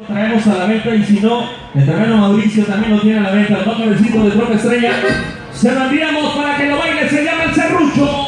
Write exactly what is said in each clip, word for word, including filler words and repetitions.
Traemos a la venta y si no, el terreno Mauricio también lo tiene a la venta. El cabecito de Tropa Estrella. Se lo enviamos para que lo baile, se llama el Serrucho.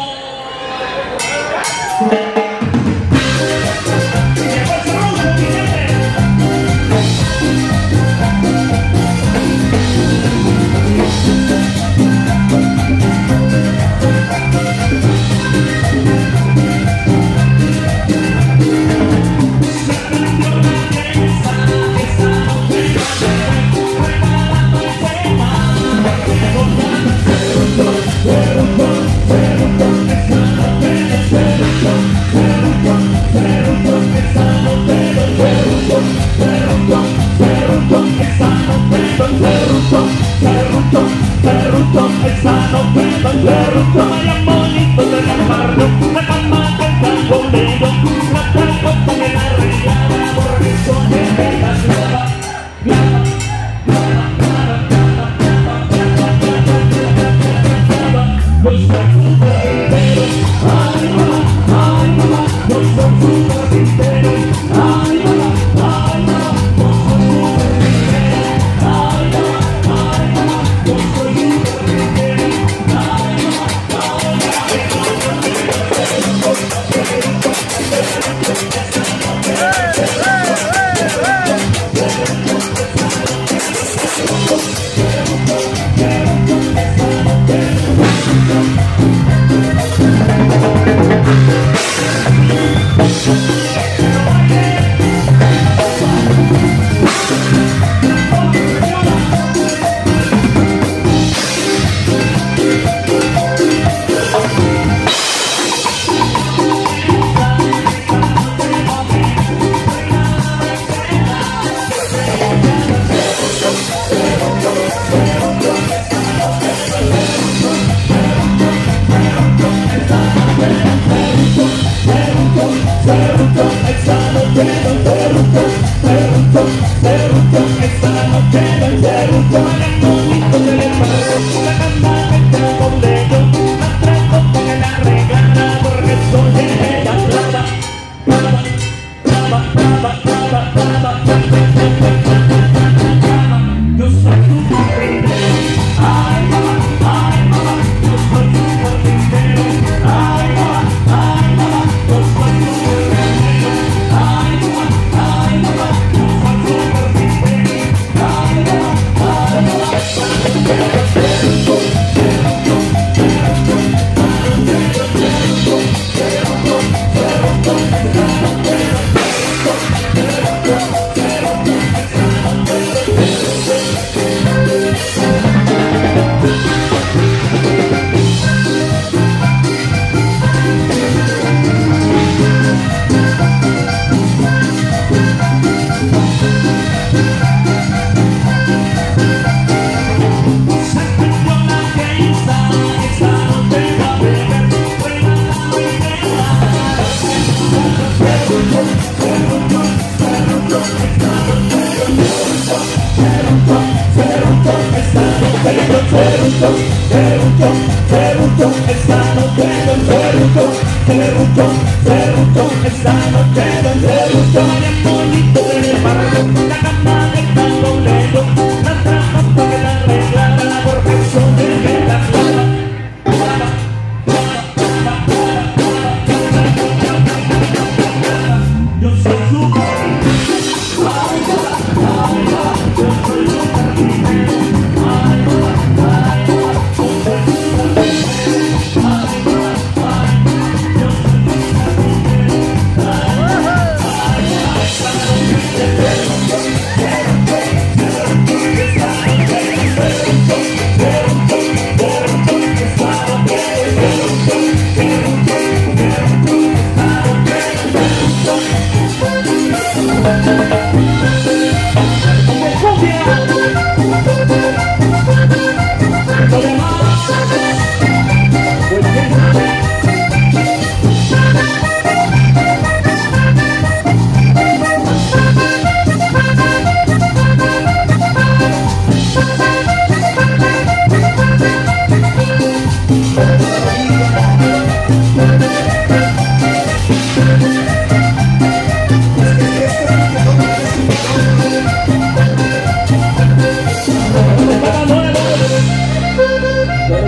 Thank you.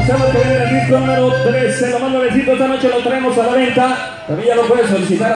Sabemos que viene el disco número trece, lo más nuevecito esta noche lo traemos a la venta. También ya lo puedes solicitar.